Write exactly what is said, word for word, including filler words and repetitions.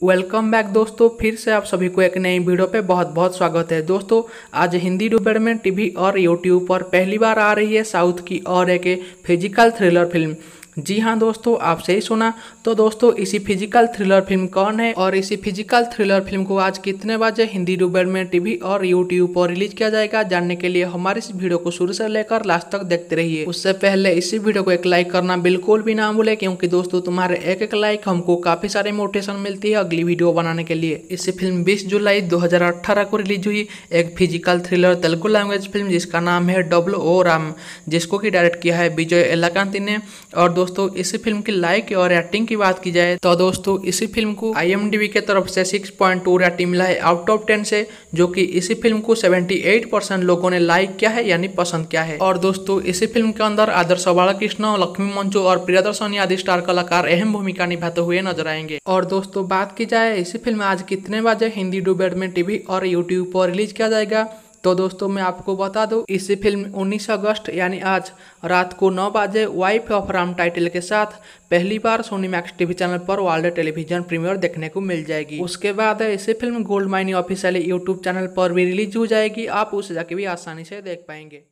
Welcome back दोस्तों, फिर से आप सभी को एक नई वीडियो पे बहुत बहुत स्वागत है। दोस्तों आज हिंदी डुबेड में टीवी और यूट्यूब पर पहली बार आ रही है साउथ की और एक फिजिकल थ्रिलर फिल्म। जी हाँ दोस्तों, आप सही सुना। तो दोस्तों इसी फिजिकल थ्रिलर फिल्म कौन है और इसी फिजिकल थ्रिलर फिल्म को आज कितने बजे हिंदी डुबेड में टीवी और यूट्यूब पर रिलीज किया जाएगा, जानने के लिए हमारे इस वीडियो को शुरू से लेकर लास्ट तक देखते रहिए। उससे पहले इसी वीडियो को एक लाइक करना बिल्कुल भी ना भूले, क्योंकि दोस्तों तुम्हारे एक एक लाइक हमको काफी सारी मोटिवेशन मिलती है अगली वीडियो बनाने के लिए। इसी फिल्म बीस जुलाई दो हजार अठारह को रिलीज हुई एक physical thriller Telugu language film जिसका नाम है डब्ल्यू ओ राम, जिसको की डायरेक्ट किया है विजय एलाकांती ने। और दोस्तों इसी फिल्म की लाइक और रेटिंग की बात की जाए तो दोस्तों इसी फिल्म को आई एम डी बी के तरफ से छह पॉइंट दो रेटिंग मिला है आउट ऑफ टेन से, जो कि इसी फिल्म को अठहत्तर परसेंट लोगों ने लाइक किया है यानी पसंद किया है। और दोस्तों इसी फिल्म के अंदर आदर्श बालकृष्ण, लक्ष्मी मंचू और प्रियदर्शनी आदि स्टार कलाकार अहम भूमिका निभाते हुए नजर आएंगे। और दोस्तों बात की जाए इसी फिल्म आज कितने बजे हिंदी डुबेड में टीवी और यूट्यूब पर रिलीज किया जाएगा, तो दोस्तों मैं आपको बता दूं इसी फिल्म उन्नीस अगस्त यानी आज रात को नौ बजे वाइफ ऑफ राम टाइटल के साथ पहली बार सोनी मैक्स टीवी चैनल पर वर्ल्ड टेलीविजन प्रीमियर देखने को मिल जाएगी। उसके बाद इसी film Goldmines official YouTube channel पर भी रिलीज हो जाएगी, आप उसे जाके भी आसानी से देख पाएंगे।